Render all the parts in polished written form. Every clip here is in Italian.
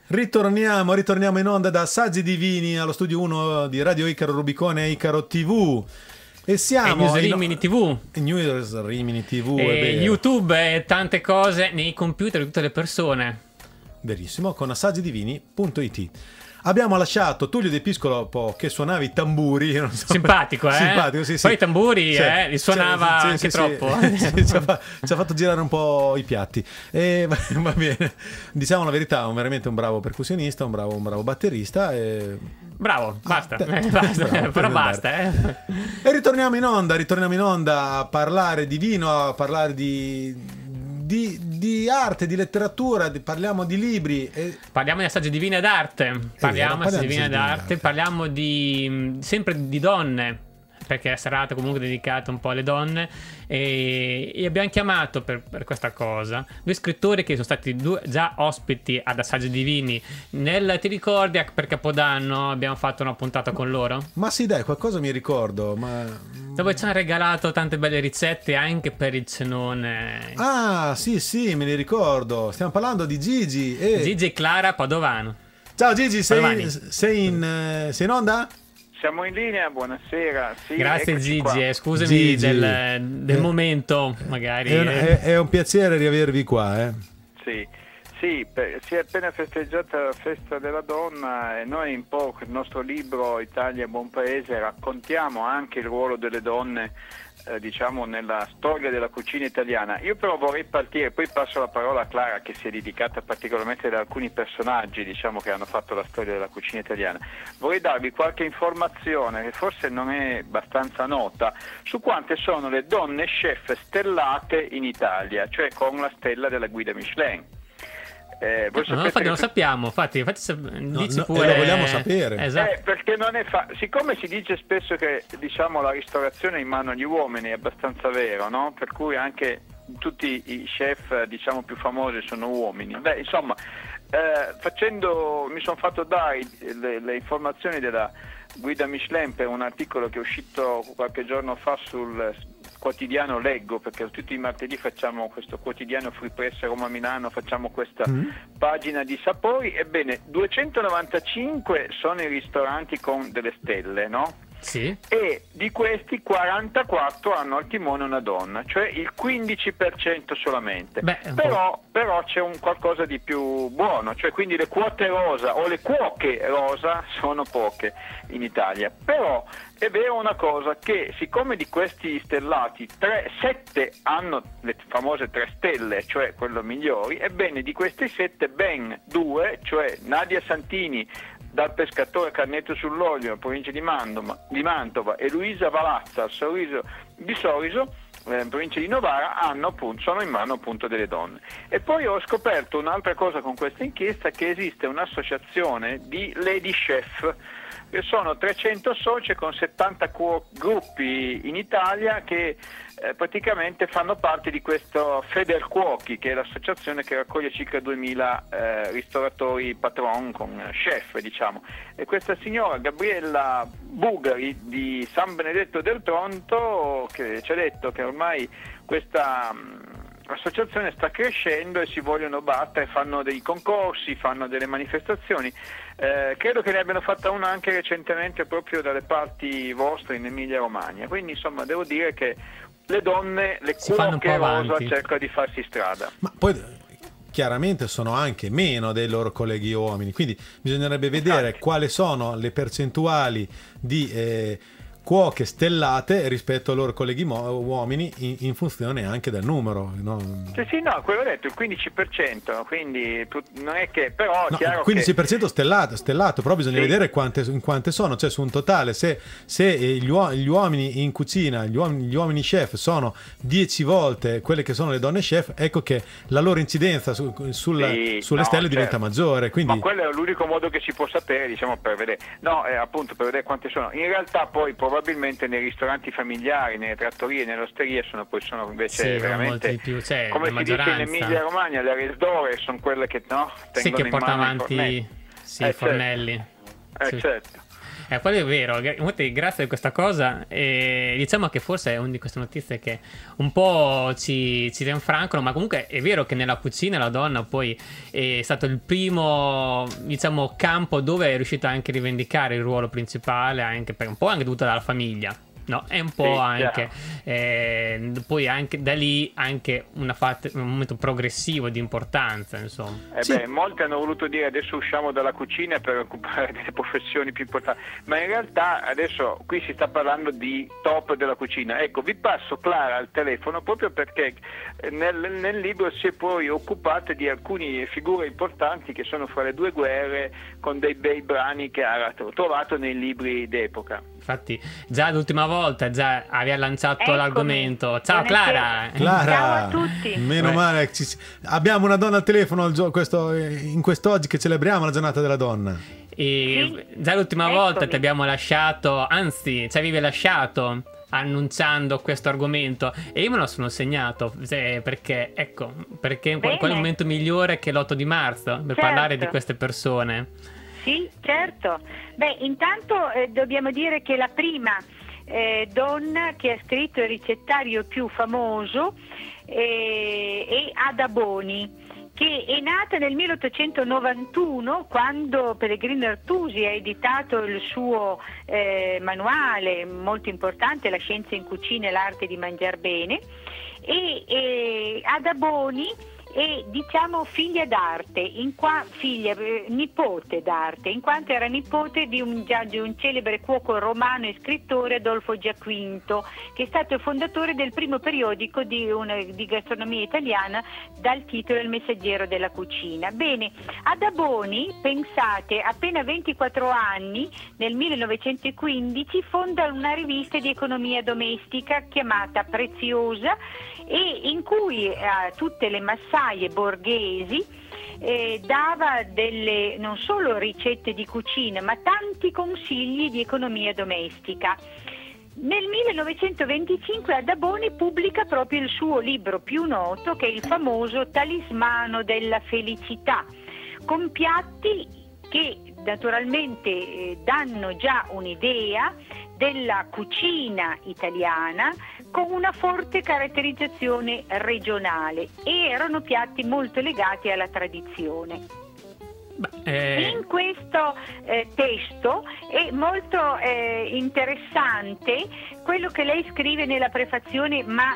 Ritorniamo in onda da Saggi Divini allo studio 1 di Radio Icaro Rubicone e Icaro TV. E siamo News Rimini TV. News Rimini TV e YouTube e tante cose nei computer di tutte le persone. Verissimo, con assaggidivini.it. Abbiamo lasciato Tullio De Piscopo che suonava i tamburi. Non so. Simpatico, Simpatico, sì, sì. Poi i tamburi li suonava anche troppo. Sì, ci ha fatto girare un po' i piatti. E va bene. Diciamo la verità, veramente un bravo percussionista, un bravo batterista. Bravo, basta. Bravo, però basta. E ritorniamo in onda a parlare di vino, a parlare di arte, di letteratura, parliamo di libri. Parliamo di assaggi divini d'arte. Parliamo sempre di donne, perché è serata comunque dedicata un po' alle donne, e abbiamo chiamato per questa cosa due scrittori che sono stati già ospiti ad Assaggi Divini. Ti ricordi per Capodanno abbiamo fatto una puntata con loro? Ma sì, dai, qualcosa mi ricordo, dove ci hanno regalato tante belle ricette anche per il cenone. Ah, sì, me ne ricordo. Stiamo parlando di Gigi e Clara Padovano. Ciao Gigi, sei in onda? Siamo in linea, buonasera. Sì, grazie Gigi, scusami Gigi, del momento magari. È un piacere riavervi qua. Sì, si è appena festeggiata la festa della donna e noi un po' con il nostro libro Italia Buon Paese raccontiamo anche il ruolo delle donne diciamo nella storia della cucina italiana. Io però vorrei partire, poi passo la parola a Clara che si è dedicata particolarmente ad alcuni personaggi diciamo che hanno fatto la storia della cucina italiana. Vorrei darvi qualche informazione che forse non è abbastanza nota su quante sono le donne chef stellate in Italia, cioè con la stella della guida Michelin. Infatti lo sappiamo, infatti dici pure, lo vogliamo sapere. Esatto. Perché non è siccome si dice spesso che diciamo la ristorazione è in mano agli uomini, è abbastanza vero, no? Per cui anche tutti i chef diciamo più famosi sono uomini. Insomma, mi sono fatto dare le informazioni della guida Michelin per un articolo che è uscito qualche giorno fa sul quotidiano Leggo, perché tutti i martedì facciamo questo quotidiano Free Press Roma Milano, facciamo questa pagina di sapori. Ebbene, 295 sono i ristoranti con delle stelle, no? Sì. E di questi 44 hanno al timone una donna, cioè il 15% solamente. Però c'è un qualcosa di più buono, cioè quindi le quote rosa o le cuoche rosa sono poche in Italia. Però è vero una cosa, che siccome di questi stellati 7 hanno le famose 3 stelle, cioè quello migliori, ebbene di questi 7 ben 2, cioè Nadia Santini dal Pescatore Carneto sull'Olio, provincia di Mantova, e Luisa Valazza al Sorriso di Soriso, provincia di Novara, sono in mano appunto delle donne. E poi ho scoperto un'altra cosa con questa inchiesta, che esiste un'associazione di Lady Chef, che sono 300 soci con 70 gruppi in Italia che praticamente fanno parte di questo Federcuochi, che è l'associazione che raccoglie circa 2000 ristoratori patron con chef diciamo. E questa signora Gabriella Bugari di San Benedetto del Tronto che ci ha detto che ormai questa l'associazione sta crescendo e si vogliono battere, fanno dei concorsi, fanno delle manifestazioni. Credo che ne abbiano fatta una anche recentemente proprio dalle parti vostre in Emilia Romagna. Quindi insomma devo dire che le donne, le cuoche rosa cercano di farsi strada. Ma poi chiaramente sono anche meno dei loro colleghi uomini, quindi bisognerebbe vedere quali sono le percentuali di cuoche stellate rispetto ai loro colleghi uomini in funzione anche del numero, no? Sì, no, quello ho detto, il 15%, quindi non è che però è chiaro il 15% stellato, però bisogna vedere in quante sono, cioè su un totale, se gli uomini in cucina, gli uomini chef sono 10 volte quelle che sono le donne chef, ecco che la loro incidenza sulle stelle diventa maggiore. Quindi... Ma quello è l'unico modo che si può sapere, diciamo, per vedere, appunto per vedere quante sono. In realtà poi probabilmente nei ristoranti familiari, nelle trattorie, nelle osterie sono invece veramente più, come si dice in Emilia Romagna, le resdore sono quelle che tengono che in portano mano avanti i fornelli. Certo. Quello è vero, grazie a questa cosa. Diciamo che forse è una di queste notizie che un po' ci rinfrancano, ma comunque è vero che nella cucina la donna poi è stato il primo, diciamo, campo dove è riuscita anche a rivendicare il ruolo principale, anche per un po' anche dovuta dalla famiglia. No, è un po' anche poi anche da lì anche un momento progressivo di importanza, insomma. Molti hanno voluto dire adesso usciamo dalla cucina per occupare delle professioni più importanti, ma in realtà adesso qui si sta parlando di top della cucina. Ecco, vi passo Clara al telefono proprio perché nel libro si è poi occupata di alcune figure importanti che sono fra le due guerre, con dei bei brani che ha trovato nei libri d'epoca. Infatti già l'ultima volta già aveva lanciato l'argomento. Ciao Clara. Ciao a tutti. Meno male abbiamo una donna al telefono in quest'oggi che celebriamo la giornata della donna. Già l'ultima volta ti abbiamo lasciato, anzi ci avevi lasciato annunciando questo argomento e io me lo sono segnato perché qual è il momento migliore che l'8 di marzo per parlare di queste persone. Sì, certo. Intanto dobbiamo dire che la prima donna che ha scritto il ricettario più famoso è Ada Boni, che è nata nel 1891 quando Pellegrino Artusi ha editato il suo manuale molto importante, La scienza in cucina e l'arte di mangiar bene, e Ada Boni è, diciamo, figlia d'arte, nipote d'arte, in quanto era nipote di un celebre cuoco romano e scrittore, Adolfo Giaquinto, che è stato il fondatore del primo periodico di gastronomia italiana dal titolo Il Messaggero della Cucina. Bene, Ada Boni, pensate, appena 24 anni, nel 1915 fonda una rivista di economia domestica chiamata Preziosa, e in cui a tutte le massaie borghesi dava delle non solo ricette di cucina ma tanti consigli di economia domestica. Nel 1925 Ada Boni pubblica proprio il suo libro più noto, che è il famoso Talismano della felicità, con piatti che naturalmente danno già un'idea della cucina italiana con una forte caratterizzazione regionale, e erano piatti molto legati alla tradizione. In questo testo è molto interessante quello che lei scrive nella prefazione, ma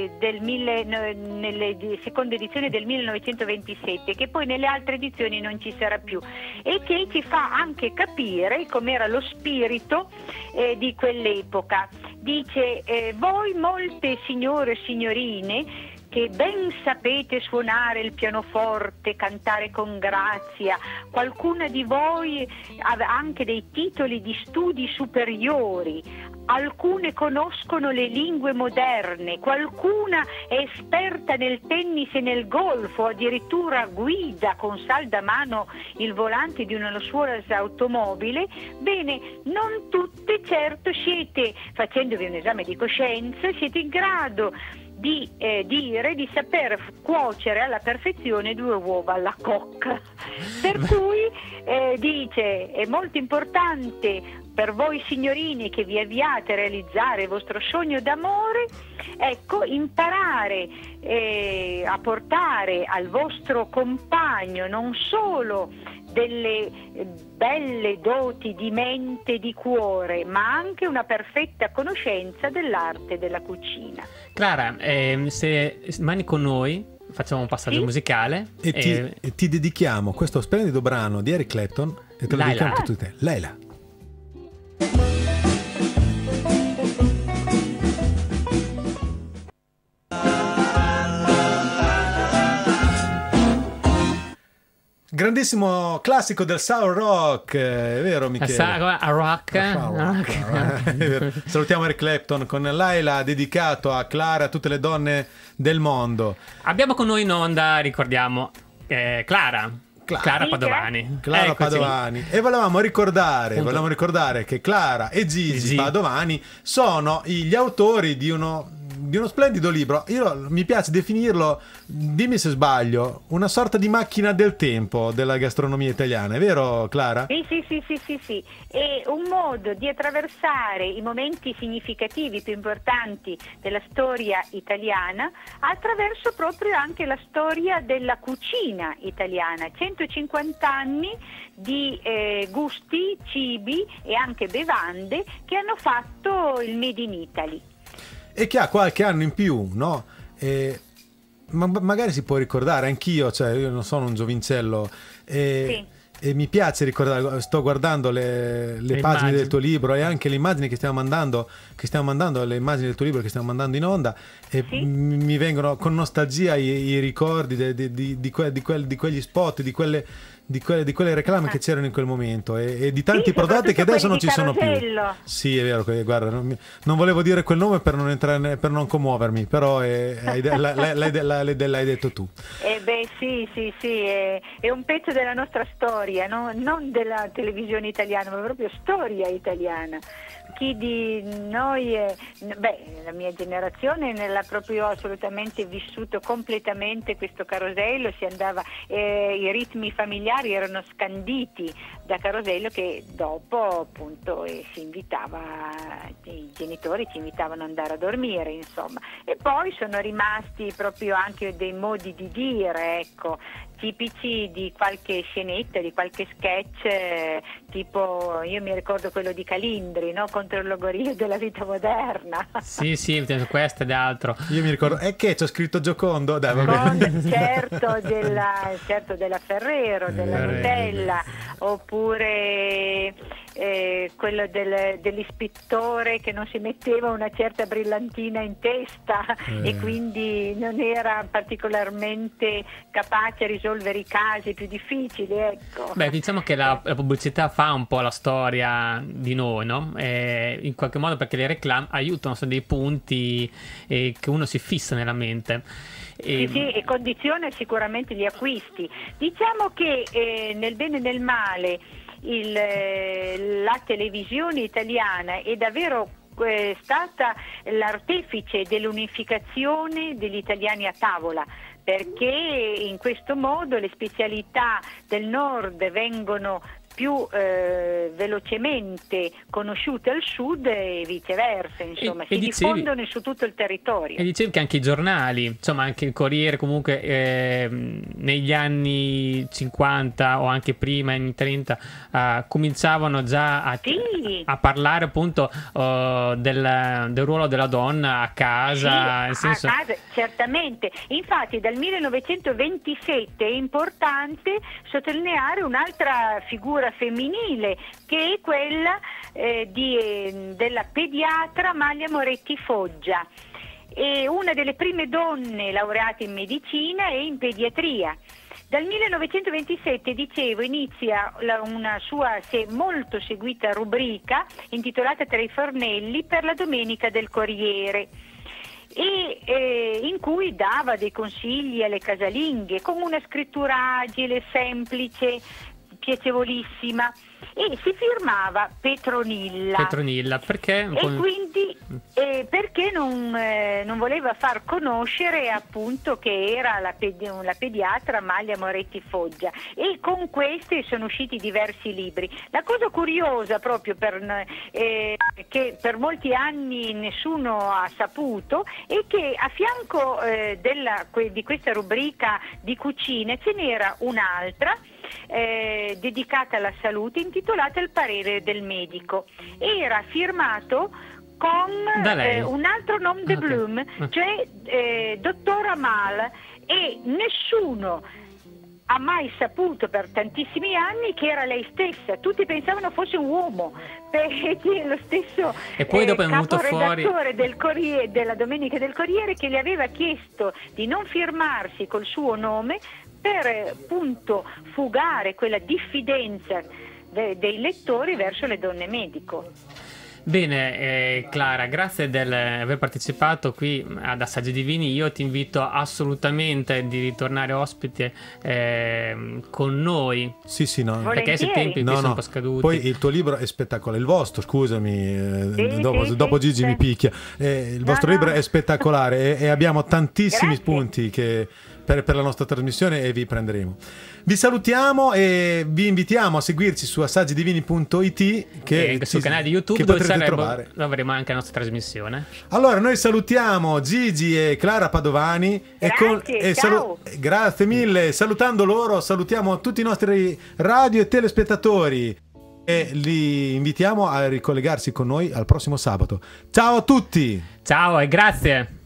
nelle seconda edizione del 1927, che poi nelle altre edizioni non ci sarà più, e che ci fa anche capire com'era lo spirito di quell'epoca. Dice: voi molte signore e signorine che ben sapete suonare il pianoforte, cantare con grazia, qualcuna di voi ha anche dei titoli di studi superiori, alcune conoscono le lingue moderne, qualcuna è esperta nel tennis e nel golf, o addirittura guida con salda mano il volante di una lussuosa automobile. Bene, non tutte certo siete, facendovi un esame di coscienza, siete in grado di dire di saper cuocere alla perfezione 2 uova alla cocca. Per cui dice: è molto importante per voi signorini che vi avviate a realizzare il vostro sogno d'amore, ecco, imparare a portare al vostro compagno non solo delle belle doti di mente e di cuore, ma anche una perfetta conoscenza dell'arte della cucina. Clara, se rimani con noi facciamo un passaggio musicale e ti dedichiamo questo splendido brano di Eric Clapton e te lo dedichiamo a tutti te. Laila. Grandissimo classico del soul rock, è vero Michele? Salutiamo Eric Clapton con Laila, dedicato a Clara, a tutte le donne del mondo. Abbiamo con noi in onda, ricordiamo, Clara Padovani. Clara Padovani. E volevamo ricordare che Clara e Gigi Padovani sono gli autori di uno splendido libro. Mi piace definirlo, dimmi se sbaglio, una sorta di macchina del tempo della gastronomia italiana, è vero Clara? Sì. È un modo di attraversare i momenti significativi più importanti della storia italiana attraverso proprio anche la storia della cucina italiana. 150 anni di gusti, cibi e anche bevande che hanno fatto il Made in Italy. E che ha qualche anno in più, no? Ma magari si può ricordare, anch'io, cioè io non sono un giovincello, Sì. e mi piace ricordare, sto guardando le pagine immagini del tuo libro e anche le immagini che stiamo mandando, le immagini del tuo libro che stiamo mandando in onda, e Sì. mi vengono con nostalgia i ricordi di quegli spot, di quelle reclame che c'erano in quel momento, e di tanti prodotti che adesso non ci sono più. Sì, è vero, guarda, non volevo dire quel nome per non entrare, per non commuovermi, però l'hai detto tu. Sì, è un pezzo della nostra storia, no? Non della televisione italiana, ma proprio storia italiana. Chi di noi, la mia generazione l'ha proprio assolutamente vissuto completamente questo carosello, si andava, i ritmi familiari erano scanditi da carosello, che dopo appunto si invitava, i genitori ci invitavano ad andare a dormire, insomma, e poi sono rimasti proprio anche dei modi di dire, ecco, tipici di qualche scenetta, di qualche sketch, tipo io mi ricordo quello di Calindri, no? Contro il logorio della vita moderna. Sì, questo ed altro. Io mi ricordo, che c'ho scritto Giocondo, dai, va bene. certo della Ferrero, della Nutella, oppure quello dell'ispettore che non si metteva una certa brillantina in testa e quindi non era particolarmente capace a risolvere i casi più difficili, ecco. Beh, diciamo che la pubblicità fa un po' la storia di noi, no? In qualche modo, perché le reclame aiutano, sono dei punti che uno si fissa nella mente. Sì, e condiziona sicuramente gli acquisti. Diciamo che nel bene e nel male la televisione italiana è davvero stata l'artefice dell'unificazione degli italiani a tavola, perché in questo modo le specialità del nord vengono più velocemente conosciute al sud e viceversa, insomma, si diffondono su tutto il territorio. E dicevi che anche i giornali, insomma anche il Corriere comunque negli anni 50 o anche prima, anni 30, cominciavano già a parlare appunto del ruolo della donna a casa. Sì, a casa, certamente. Infatti dal 1927 è importante sottolineare un'altra figura femminile, che è quella della pediatra Amalia Moretti Foggia. È una delle prime donne laureate in medicina e in pediatria. Dal 1927, dicevo, inizia una sua molto seguita rubrica intitolata Tra i fornelli per la domenica del Corriere, e in cui dava dei consigli alle casalinghe con una scrittura agile, semplice, piacevolissima, e si firmava Petronilla, perché? E quindi perché non voleva far conoscere appunto che era la pediatra Amalia Moretti Foggia, e con queste sono usciti diversi libri. La cosa curiosa proprio che per molti anni nessuno ha saputo è che a fianco di questa rubrica di cucina ce n'era un'altra dedicata alla salute, intitolata Il parere del medico. Era firmato con un altro nom de plume, cioè dottor Amal, e nessuno ha mai saputo per tantissimi anni che era lei stessa. Tutti pensavano fosse un uomo, perché lo stesso e poi dopo è venuto fuori del Corriere, della Domenica del Corriere, che le aveva chiesto di non firmarsi col suo nome per appunto fugare quella diffidenza dei lettori verso le donne medico. Bene, Clara, grazie di aver partecipato qui ad Assaggi Divini. Io ti invito assolutamente di ritornare ospite con noi. Sì, no. Perché i tempi sono un po' scaduti. Poi il tuo libro è spettacolare, il vostro, scusami, dopo Gigi mi picchia. Il vostro libro è spettacolare e abbiamo tantissimi spunti che per la nostra trasmissione e vi prenderemo. Vi salutiamo e vi invitiamo a seguirci su assagidivini.it che sul canale di YouTube dove avremo anche la nostra trasmissione. Allora noi salutiamo Gigi e Clara Padovani grazie mille. Salutando loro salutiamo tutti i nostri radio e telespettatori e li invitiamo a ricollegarsi con noi al prossimo sabato. Ciao a tutti. Ciao e grazie.